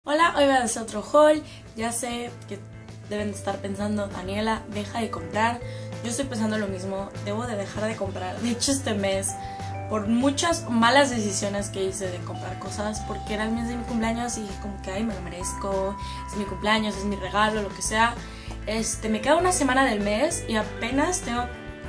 Hola, hoy voy a hacer otro haul. Ya sé que deben de estar pensando, Daniela, deja de comprar. Yo estoy pensando lo mismo, debo de dejar de comprar. De hecho, este mes, por muchas malas decisiones que hice de comprar cosas, porque era el mes de mi cumpleaños y dije como que ay, me lo merezco, es mi cumpleaños, es mi regalo, lo que sea. Me queda una semana del mes y apenas tengo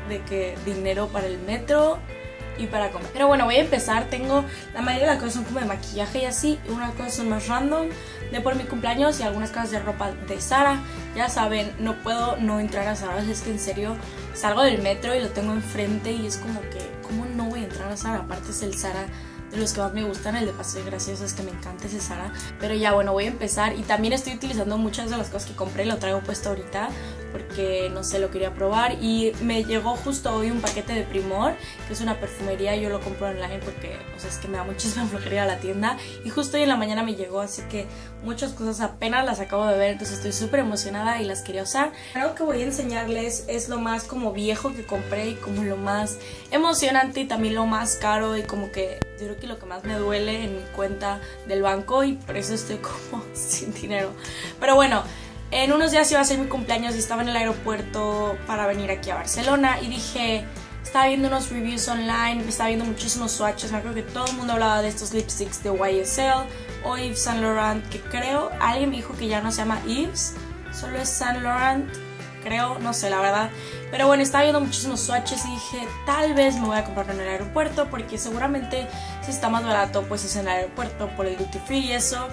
dinero para el metro y para comer. Pero bueno, voy a empezar. Tengo la mayoría de las cosas son como de maquillaje y así, y unas cosas son más random de por mi cumpleaños y algunas cosas de ropa de Zara. Ya saben, no puedo no entrar a Zara, es que en serio salgo del metro y lo tengo enfrente y es como que ¿cómo no voy a entrar a Zara? Aparte es el Zara de los que más me gustan, el de Paseo de Gracias, es que me encanta ese Zara. Pero ya bueno, voy a empezar y también estoy utilizando muchas de las cosas que compré, lo traigo puesto ahorita porque no sé, lo quería probar y me llegó justo hoy un paquete de Primor, que es una perfumería. Yo lo compro online porque, o sea, es que me da muchísima flojera a la tienda y justo hoy en la mañana me llegó, así que muchas cosas apenas las acabo de ver, entonces estoy súper emocionada y las quería usar. Algo que voy a enseñarles es lo más como viejo que compré y como lo más emocionante y también lo más caro y como que yo creo que lo que más me duele en mi cuenta del banco y por eso estoy como sin dinero. Pero bueno, en unos días iba a ser mi cumpleaños y estaba en el aeropuerto para venir aquí a Barcelona y dije, estaba viendo unos reviews online, estaba viendo muchísimos swatches, me acuerdo que todo el mundo hablaba de estos lipsticks de YSL o Yves Saint Laurent, que creo, alguien me dijo que ya no se llama Yves, solo es Saint Laurent, creo, no sé la verdad. Pero bueno, estaba viendo muchísimos swatches y dije, tal vez me voy a comprarlo en el aeropuerto porque seguramente si está más barato pues es en el aeropuerto por el duty free y eso.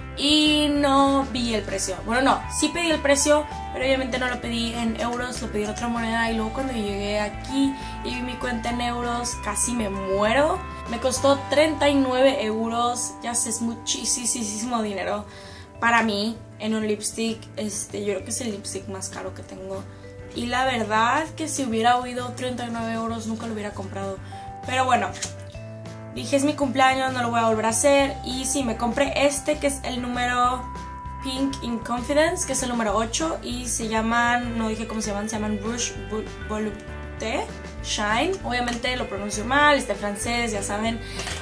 Y no vi el precio. Bueno, no, sí pedí el precio, pero obviamente no lo pedí en euros, lo pedí en otra moneda. Y luego cuando llegué aquí y vi mi cuenta en euros, casi me muero. Me costó 39 euros, ya sé, es muchísimo dinero para mí en un lipstick. Yo creo que es el lipstick más caro que tengo. Y la verdad que si hubiera oído 39 euros nunca lo hubiera comprado. Pero bueno, dije es mi cumpleaños, no lo voy a volver a hacer. Y sí, me compré que es el número Pink in Confidence, que es el número 8. Y se llaman, no dije cómo se llaman Rouge Volupté Shine. Obviamente lo pronuncio mal, está en francés, ya saben.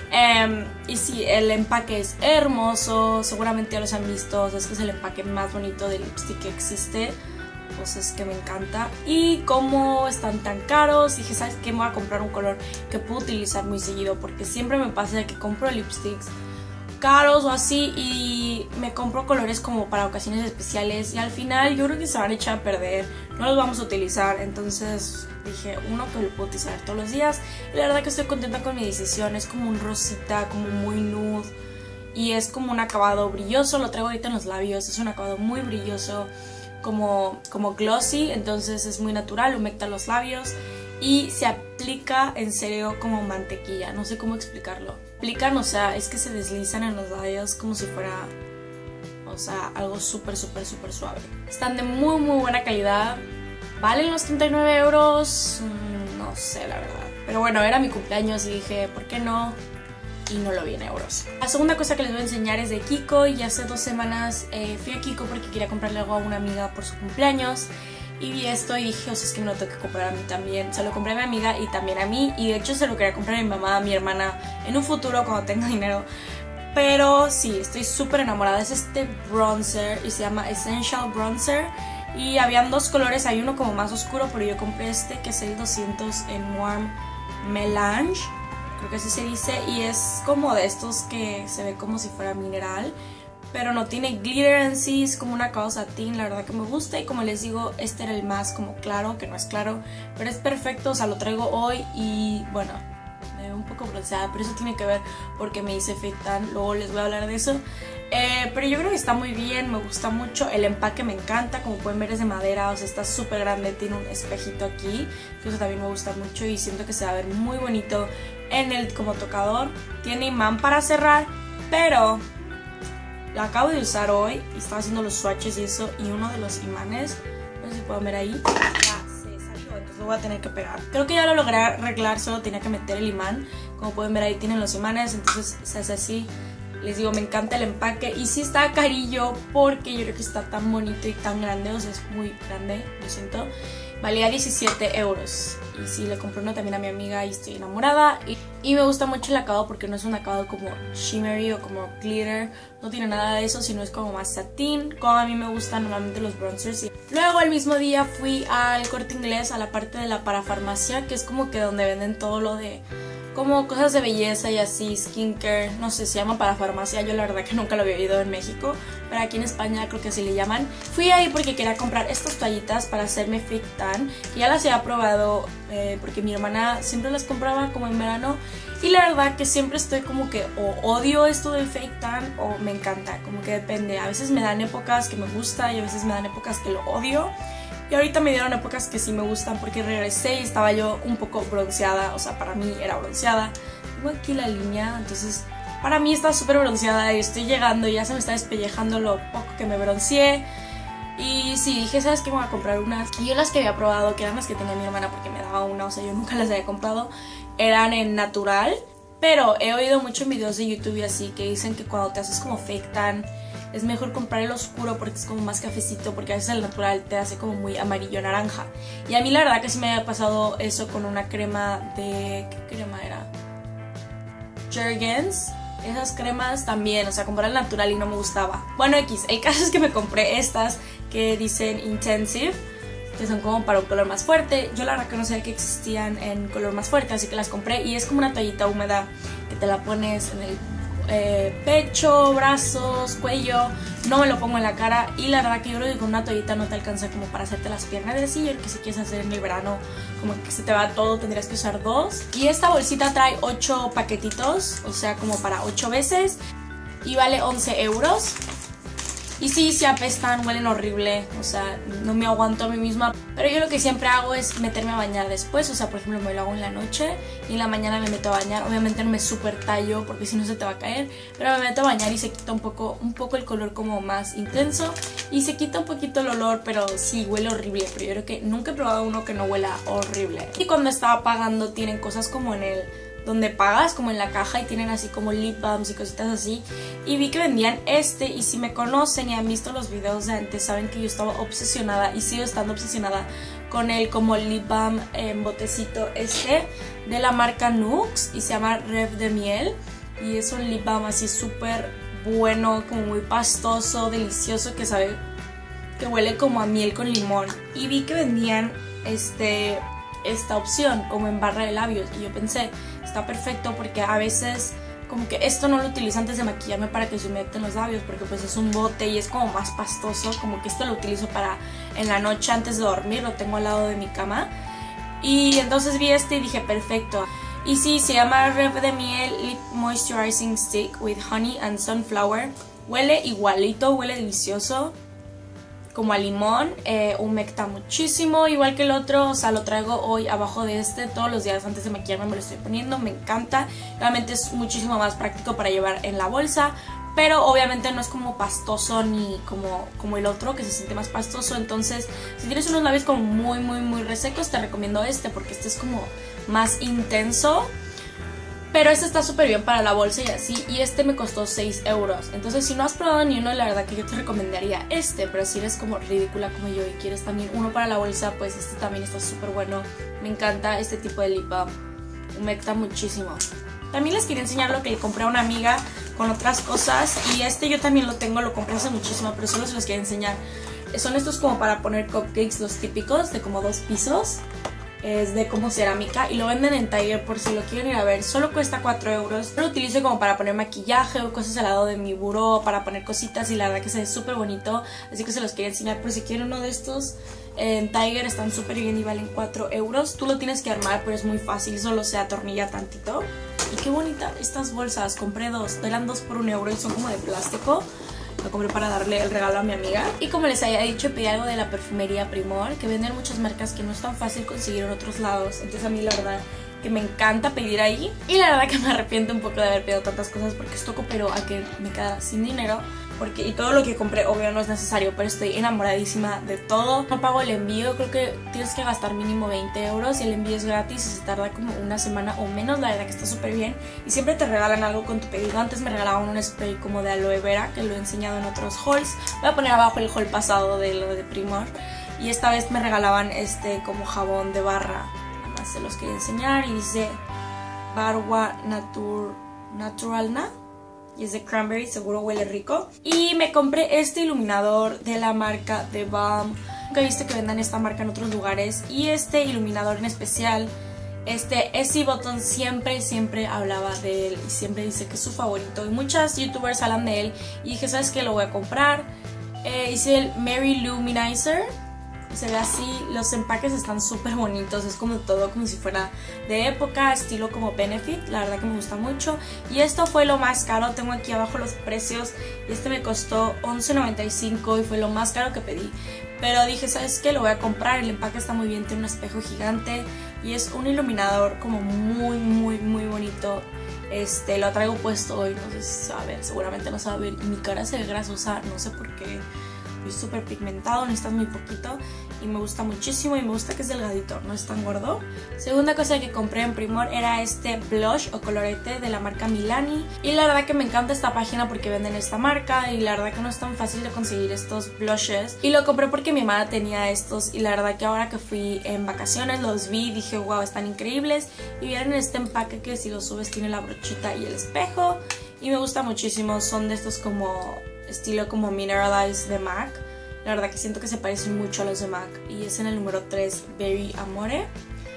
Y sí, el empaque es hermoso, seguramente ya los han visto. Es que es el empaque más bonito de lipstick que existe. Pues es que me encanta. Y como están tan caros, dije, ¿sabes qué? Me voy a comprar un color que puedo utilizar muy seguido, porque siempre me pasa de que compro lipsticks caros o así y me compro colores como para ocasiones especiales y al final yo creo que se van a echar a perder, no los vamos a utilizar. Entonces dije, uno que lo puedo utilizar todos los días y la verdad que estoy contenta con mi decisión. Es como un rosita, como muy nude y es como un acabado brilloso. Lo traigo ahorita en los labios, es un acabado muy brilloso, como glossy, entonces es muy natural, humecta los labios y se aplica en serio como mantequilla, no sé cómo explicarlo. Aplican, o sea, es que se deslizan en los labios como si fuera, o sea, algo súper suave. Están de muy buena calidad. ¿Valen los 39 euros? No sé, la verdad. Pero bueno, era mi cumpleaños y dije, ¿por qué no? Y no lo vi en euros. La segunda cosa que les voy a enseñar es de Kiko. Y hace 2 semanas fui a Kiko porque quería comprarle algo a una amiga por su cumpleaños y vi esto y dije, o sea, es que me lo tengo que comprar a mí también. Se lo compré a mi amiga y también a mí, y de hecho se lo quería comprar a mi mamá, a mi hermana en un futuro cuando tenga dinero. Pero sí, estoy súper enamorada. Es este bronzer y se llama Essential Bronzer y habían 2 colores, hay uno como más oscuro, pero yo compré este que es el 200 en Warm Melange, creo que así se dice, y es como de estos que se ve como si fuera mineral, pero no tiene glitter en sí, es como una acabado satín, la verdad que me gusta. Y como les digo, este era el más como claro, que no es claro, pero es perfecto, o sea, lo traigo hoy y bueno, me veo un poco bronceada, pero eso tiene que ver porque me hice fit tan, luego les voy a hablar de eso. Pero yo creo que está muy bien, me gusta mucho, el empaque me encanta, como pueden ver es de madera, o sea, está súper grande, tiene un espejito aquí, que eso también me gusta mucho y siento que se va a ver muy bonito en el como tocador. Tiene imán para cerrar, pero lo acabo de usar hoy y estaba haciendo los swatches y eso, y uno de los imanes, no sé si pueden ver ahí, ya se salió, entonces lo voy a tener que pegar. Creo que ya lo logré arreglar, solo tenía que meter el imán. Como pueden ver ahí tienen los imanes, entonces se hace así. Les digo, me encanta el empaque y sí está carillo porque yo creo que está tan bonito y tan grande, o sea, es muy grande, lo siento. valía 17 euros. Y sí, le compré uno también a mi amiga y estoy enamorada. Y me gusta mucho el acabado porque no es un acabado como shimmery o como glitter. No tiene nada de eso, sino es como más satín, como a mí me gustan normalmente los bronzers. Luego el mismo día fui al Corte Inglés, a la parte de la parafarmacia, que es como que donde venden todo lo de como cosas de belleza y así, skincare, no sé, se llama parafarmacia, yo la verdad que nunca lo había oído en México, pero aquí en España creo que así le llaman. Fui ahí porque quería comprar estas toallitas para hacerme fake tan, que ya las había probado porque mi hermana siempre las compraba como en verano, y la verdad que siempre estoy como que o odio esto del fake tan o me encanta, como que depende, a veces me dan épocas que me gusta y a veces me dan épocas que lo odio. Y ahorita me dieron épocas que sí me gustan porque regresé y estaba yo un poco bronceada, o sea, para mí era bronceada. Tengo aquí la línea, entonces para mí está súper bronceada y estoy llegando y ya se me está despellejando lo poco que me bronceé. Y sí, dije, ¿sabes qué? Me voy a comprar unas. Y yo las que había probado, que eran las que tenía mi hermana porque me daba una, o sea, yo nunca las había comprado, eran en natural. Pero he oído mucho en videos de YouTube y así que dicen que cuando te haces como fake tan es mejor comprar el oscuro porque es como más cafecito, porque a veces el natural te hace como muy amarillo naranja. Y a mí la verdad que sí me había pasado eso con una crema de... ¿qué crema era? Jergens. Esas cremas también, o sea, compré el natural y no me gustaba. Bueno, el caso es que me compré estas que dicen Intensive, que son como para un color más fuerte. Yo la verdad que no sabía que existían en color más fuerte, así que las compré. Y es como una toallita húmeda que te la pones en el pecho, brazos, cuello. No me lo pongo en la cara. Y la verdad que yo creo que con una toallita no te alcanza como para hacerte las piernas de así. Yo creo que si quieres hacer en el verano como que se te va todo, tendrías que usar 2. Y esta bolsita trae 8 paquetitos, o sea como para 8 veces. Y vale 11 euros. Y sí, se apestan, huelen horrible, o sea, no me aguanto a mí misma. Pero yo lo que siempre hago es meterme a bañar después, o sea, por ejemplo, me lo hago en la noche y en la mañana me meto a bañar. Obviamente no me super tallo porque si no se te va a caer, pero me meto a bañar y se quita un poco el color como más intenso y se quita un poquito el olor, pero sí, huele horrible. Pero yo creo que nunca he probado uno que no huela horrible. Y cuando estaba pagando tienen cosas como en el... donde pagas como en la caja y tienen así como lip balms y cositas así, y vi que vendían este. Y si me conocen y han visto los videos de antes saben que yo estaba obsesionada y sigo estando obsesionada con el como lip balm en botecito este de la marca Nux y se llama Rev de miel, y es un lip balm así súper bueno, como muy pastoso, delicioso, que sabe que huele como a miel con limón. Y vi que vendían esta opción como en barra de labios y yo pensé, está perfecto porque a veces como que esto no lo utilizo antes de maquillarme para que se humecten los labios porque pues es un bote y es como más pastoso, como que esto lo utilizo para en la noche antes de dormir, lo tengo al lado de mi cama. Y entonces vi y dije perfecto. Y sí, se llama Rev de miel Lip Moisturizing Stick with Honey and Sunflower. Huele igualito, huele delicioso, como a limón, humecta muchísimo, igual que el otro. O sea, lo traigo hoy abajo de todos los días antes de maquillarme me lo estoy poniendo, me encanta. Realmente es muchísimo más práctico para llevar en la bolsa, pero obviamente no es como pastoso ni como el otro, que se siente más pastoso. Entonces, si tienes unos labios como muy resecos, te recomiendo porque este es como más intenso. Pero este está súper bien para la bolsa y así, y este me costó 6 euros. Entonces si no has probado ni uno, la verdad que yo te recomendaría pero si eres como ridícula como yo y quieres también uno para la bolsa, pues este también está súper bueno. Me encanta este tipo de lip balm, humecta muchísimo. También les quería enseñar lo que le compré a una amiga con otras cosas, y yo también lo tengo, lo compré hace muchísimo, pero solo se los quería enseñar. Son estos como para poner cupcakes, los típicos de como 2 pisos. Es de como cerámica y lo venden en Tiger por si lo quieren ir a ver. Solo cuesta 4 euros. Yo lo utilizo como para poner maquillaje o cosas al lado de mi buró, para poner cositas, y la verdad que se ve súper bonito. Así que se los quería enseñar por si quieren uno de estos. En Tiger están súper bien y valen 4 euros. Tú lo tienes que armar, pero es muy fácil, solo se atornilla tantito. Y qué bonita estas bolsas. Compré 2, eran 2 por 1 euro y son como de plástico. Lo compré para darle el regalo a mi amiga. Y como les había dicho, pedí algo de la perfumería Primor, que venden muchas marcas que no es tan fácil conseguir en otros lados. Entonces a mí la verdad que me encanta pedir ahí. Y la verdad que me arrepiento un poco de haber pedido tantas cosas porque esto cooperó a que me quedara sin dinero. Y todo lo que compré obvio no es necesario, pero estoy enamoradísima de todo. No pago el envío, creo que tienes que gastar mínimo 20 euros y el envío es gratis y se tarda como una semana o menos. La verdad que está súper bien y siempre te regalan algo con tu pedido. Antes me regalaban un spray como de aloe vera, que lo he enseñado en otros hauls. Voy a poner abajo el haul pasado de lo de Primor. y esta vez me regalaban como jabón de barra. Además se los quería enseñar y dice Barwa Naturalna y es de cranberry, seguro huele rico. Y me compré este iluminador de la marca The Balm. Nunca he visto que vendan esta marca en otros lugares, y este iluminador en especial, Essie Button siempre hablaba de él y siempre dice que es su favorito, y muchas youtubers hablan de él, y dije, ¿sabes qué? Lo voy a comprar. Hice el Mary Luminizer. Se ve así, los empaques están súper bonitos, es como todo como si fuera de época, estilo como Benefit, la verdad que me gusta mucho. Y esto fue lo más caro, tengo aquí abajo los precios, y este me costó $11.95 y fue lo más caro que pedí. Pero dije, ¿sabes qué? Lo voy a comprar, el empaque está muy bien, tiene un espejo gigante y es un iluminador como muy bonito. Lo traigo puesto hoy, no sé si se va a ver, seguramente no se va a ver, y mi cara se ve grasosa, no sé por qué. Es súper pigmentado, necesitas muy poquito y me gusta muchísimo, y me gusta que es delgadito, no es tan gordo. Segunda cosa que compré en Primor era este blush o colorete de la marca Milani, y la verdad que me encanta esta página porque venden esta marca, y la verdad que no es tan fácil de conseguir estos blushes, y lo compré porque mi mamá tenía estos, y la verdad que ahora que fui en vacaciones los vi y dije wow, están increíbles. Y vienen en este empaque que si lo subes tiene la brochita y el espejo, y me gusta muchísimo. Son de estos como estilo como Mineralize de MAC. La verdad que siento que se parecen mucho a los de MAC, y es en el número 3, Berry Amore,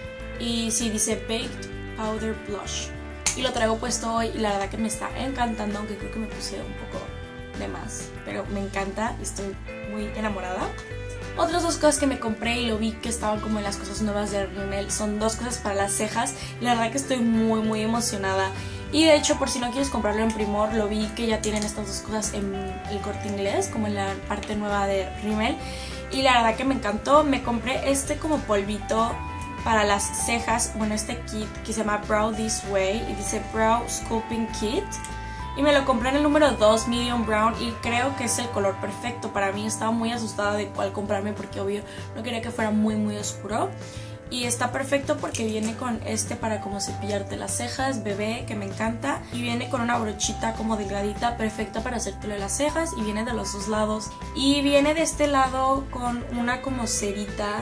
y sí dice Baked Powder Blush, y lo traigo puesto hoy y la verdad que me está encantando, aunque creo que me puse un poco de más, pero me encanta y estoy muy enamorada. Otras dos cosas que me compré y lo vi que estaban como en las cosas nuevas de Rimmel son dos cosas para las cejas. La verdad que estoy muy emocionada. Y de hecho, por si no quieres comprarlo en Primor, lo vi que ya tienen estas dos cosas en el Corte Inglés, como en la parte nueva de Rimmel. Y la verdad que me encantó. Me compré como polvito para las cejas, bueno, este kit que se llama Brow This Way y dice Brow Sculpting Kit. Y me lo compré en el número 2, Medium Brown, y creo que es el color perfecto para mí. Estaba muy asustada de cuál comprarme porque obvio no quería que fuera muy oscuro. Y está perfecto porque viene con para como cepillarte las cejas, bebé, que me encanta. Y viene con una brochita como delgadita, perfecta para hacértelo de las cejas. Y viene de los dos lados. Y viene de este lado con una como cerita.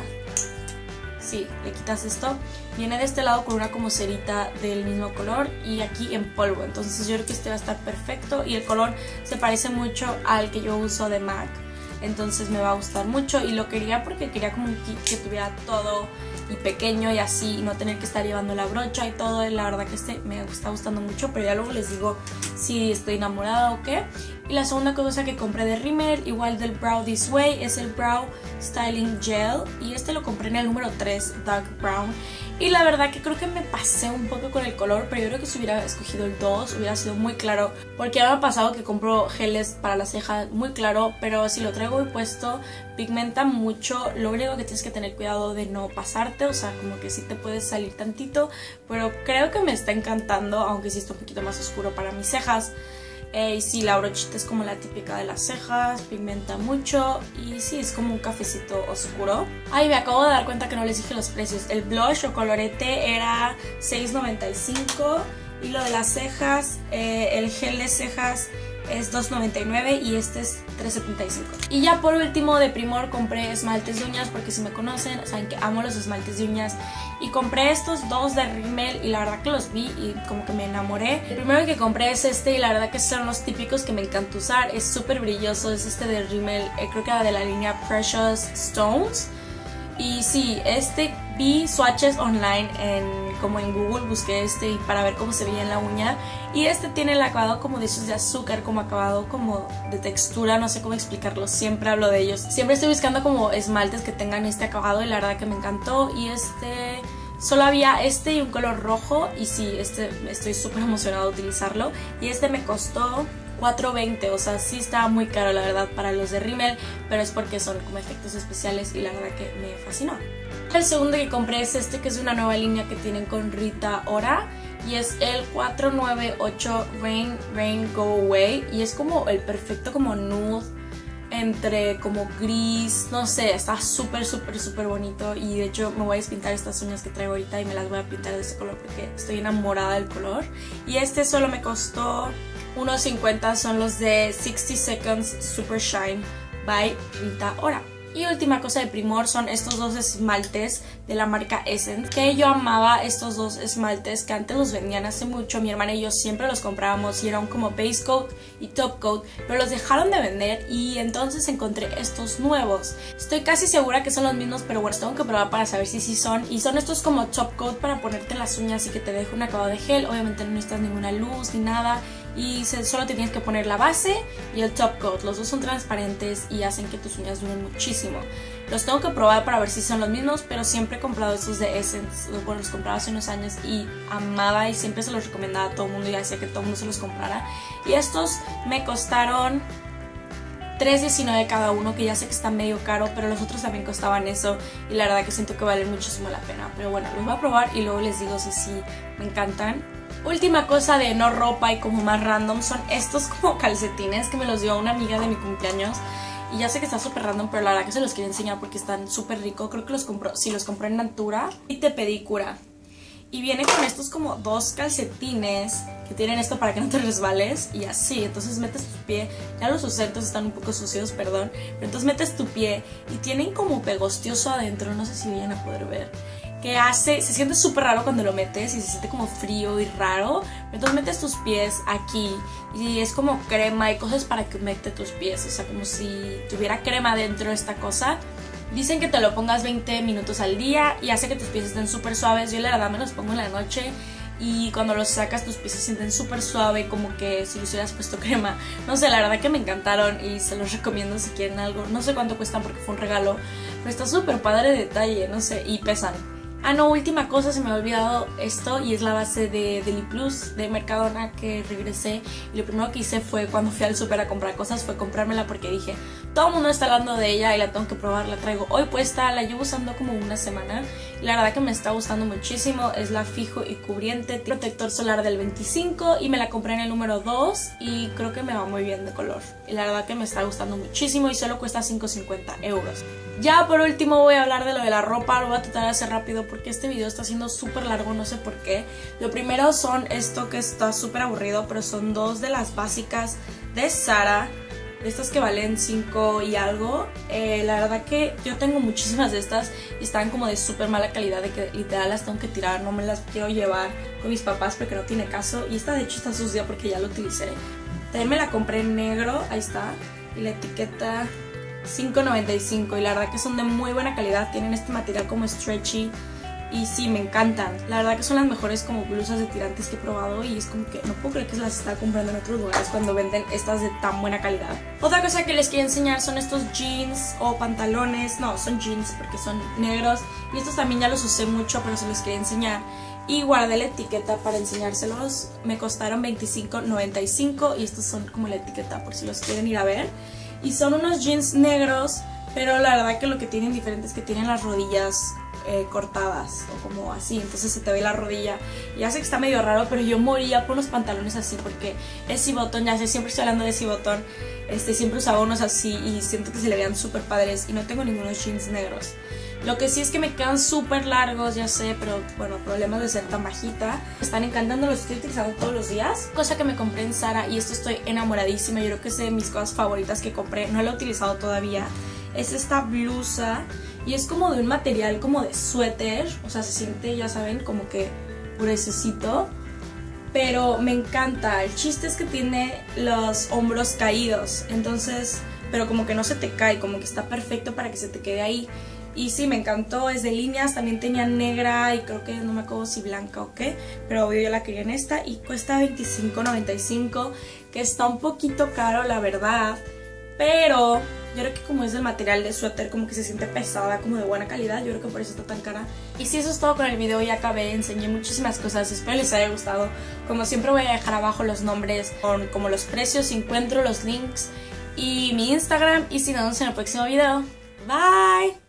Sí, le quitas esto. Viene de este lado con una como cerita del mismo color y aquí en polvo. Entonces yo creo que este va a estar perfecto. Y el color se parece mucho al que yo uso de MAC. Entonces me va a gustar mucho. Y lo quería porque quería como un kit que tuviera todo y pequeño y así, y no tener que estar llevando la brocha y todo. Y la verdad que me está gustando mucho, pero ya luego les digo si estoy enamorada o qué. Y la segunda cosa que compré de Rimmel, igual del Brow This Way, es el Brow Styling Gel, y lo compré en el número 3, Dark Brown. Y la verdad que creo que me pasé un poco con el color, pero yo creo que si hubiera escogido el 2 hubiera sido muy claro, porque ya me ha pasado que compro geles para las cejas muy claro, pero si lo traigo puesto pigmenta mucho. Lo único que tienes que tener cuidado de no pasarte, o sea, como que sí te puedes salir tantito, pero creo que me está encantando, aunque sí está un poquito más oscuro para mis cejas. Y sí, la brochita es como la típica de las cejas, pigmenta mucho y sí, es como un cafecito oscuro. Ay, me acabo de dar cuenta que no les dije los precios. El blush o colorete era $6.95 y lo de las cejas, el gel de cejas es $2.99 y este es $3.75. Y ya por último de Primor compré esmaltes de uñas, porque si me conocen saben que amo los esmaltes de uñas, y compré estos dos de Rimmel y la verdad que los vi y como que me enamoré. El primero que compré es y la verdad que son los típicos que me encanta usar, es súper brilloso, es de Rimmel, creo que era de la línea Precious Stones. Y sí, vi swatches online como en Google, busqué y para ver cómo se veía en la uña. Y tiene el acabado como de esos de azúcar, como acabado como de textura, no sé cómo explicarlo, siempre hablo de ellos. Siempre estoy buscando como esmaltes que tengan este acabado y la verdad que me encantó. Y solo había y un color rojo y sí, estoy súper emocionada de utilizarlo. Y me costó $4.20, o sea, sí estaba muy caro la verdad para los de Rimmel, pero es porque son como efectos especiales y la verdad que me fascinó. El segundo que compré es que es de una nueva línea que tienen con Rita Ora y es el 498 Rain Go Away y es como el perfecto como nude entre como gris, no sé, está súper bonito. Y de hecho me voy a despintar estas uñas que traigo ahorita y me las voy a pintar de este color porque estoy enamorada del color. Y solo me costó $1.50, son los de 60 Seconds Super Shine by Rita Ora. Y última cosa de Primor son estos dos esmaltes de la marca Essence, que yo amaba estos dos esmaltes que antes los vendían hace mucho. Mi hermana y yo siempre los comprábamos y eran como base coat y top coat, pero los dejaron de vender y entonces encontré estos nuevos. Estoy casi segura que son los mismos, pero bueno, tengo que probar para saber si sí son. Y son estos como top coat para ponerte en las uñas y que te deje un acabado de gel. Obviamente no necesitas ninguna luz ni nada. Y solo te tienes que poner la base y el top coat. Los dos son transparentes y hacen que tus uñas duren muchísimo. Los tengo que probar para ver si son los mismos, pero siempre he comprado estos de Essence. Bueno, los compraba hace unos años y amaba y siempre se los recomendaba a todo el mundo y hacía que todo el mundo se los comprara. Y estos me costaron $3.19 cada uno, que ya sé que está medio caro, pero los otros también costaban eso y la verdad que siento que valen muchísimo la pena. Pero bueno, los voy a probar y luego les digo si sí me encantan. Última cosa de no ropa y como más random son estos como calcetines que me los dio una amiga de mi cumpleaños. Y ya sé que está súper random, pero la verdad que se los quiero enseñar porque están súper ricos. Creo que los compró, sí, los compré en Natura y te pedí cura. Y viene con estos como dos calcetines que tienen esto para que no te resbales y así. Entonces metes tu pie, ya los usé, entonces están un poco sucios, perdón. Pero entonces metes tu pie y tienen como pegostioso adentro, no sé si vayan a poder ver. Que hace, se siente súper raro cuando lo metes y se siente como frío y raro. Entonces metes tus pies aquí y es como crema y cosas para que humecte tus pies. O sea, como si tuviera crema dentro de esta cosa. Dicen que te lo pongas 20 minutos al día y hace que tus pies estén súper suaves. Yo la verdad me los pongo en la noche y cuando los sacas tus pies se sienten súper suave, como que si les hubieras puesto crema. No sé, la verdad que me encantaron y se los recomiendo si quieren algo. No sé cuánto cuestan porque fue un regalo, pero está súper padre de detalle, no sé, y pesan. Ah, no, última cosa, se me ha olvidado esto y es la base de Deli Plus de Mercadona que regresé. Y lo primero que hice fue cuando fui al súper a comprar cosas fue comprármela porque dije, todo el mundo está hablando de ella y la tengo que probar. La traigo hoy puesta, la llevo usando como una semana y la verdad que me está gustando muchísimo. Es la Fijo y Cubriente Protector Solar del 25 y me la compré en el número 2 y creo que me va muy bien de color. Y la verdad que me está gustando muchísimo y solo cuesta 5,50 €. Ya por último voy a hablar de lo de la ropa, lo voy a tratar de hacer rápido porque este video está siendo súper largo, no sé por qué. Lo primero son esto que está súper aburrido, pero son dos de las básicas de Zara, de estas que valen 5 y algo. La verdad que yo tengo muchísimas de estas y están como de súper mala calidad, de que literal las tengo que tirar, no me las quiero llevar con mis papás porque no tiene caso. Y esta de hecho está sucia porque ya la utilicé. También me la compré en negro, ahí está, y la etiqueta $5.95 y la verdad que son de muy buena calidad, tienen este material como stretchy y sí, me encantan. La verdad que son las mejores como blusas de tirantes que he probado y es como que no puedo creer que las estaba comprando en otros lugares cuando venden estas de tan buena calidad. Otra cosa que les quiero enseñar son estos jeans o pantalones, no, son jeans porque son negros y estos también ya los usé mucho pero se los quería enseñar. Y guardé la etiqueta para enseñárselos, me costaron $25.95 y estos son como la etiqueta por si los quieren ir a ver. Y son unos jeans negros, pero la verdad que lo que tienen diferente es que tienen las rodillas cortadas o como así, entonces se te ve la rodilla. Ya sé que está medio raro, pero yo moría por unos pantalones así porque es C-button, ya sé, siempre estoy hablando de C-button, siempre usaba unos así y siento que se le vean súper padres y no tengo ningunos jeans negros. Lo que sí es que me quedan súper largos, ya sé, pero bueno, problemas de ser tan bajita. Me están encantando, los estoy utilizando todos los días. Cosa que me compré en Zara y esto estoy enamoradísima. Yo creo que es de mis cosas favoritas que compré. No la he utilizado todavía. Es esta blusa y es como de un material como de suéter. O sea, se siente, ya saben, como que gruesecito. Pero me encanta. El chiste es que tiene los hombros caídos. Entonces, pero como que no se te cae, como que está perfecto para que se te quede ahí. Y sí, me encantó, es de líneas, también tenía negra y creo que no me acuerdo si blanca o qué, pero obvio yo la quería en esta y cuesta $25.95, que está un poquito caro la verdad, pero yo creo que como es del material de suéter como que se siente pesada, como de buena calidad, yo creo que por eso está tan cara. Y sí, eso es todo con el video, ya acabé, enseñé muchísimas cosas, espero les haya gustado. Como siempre voy a dejar abajo los nombres con como los precios, si encuentro los links y mi Instagram, y si no, nos vemos en el próximo video. Bye!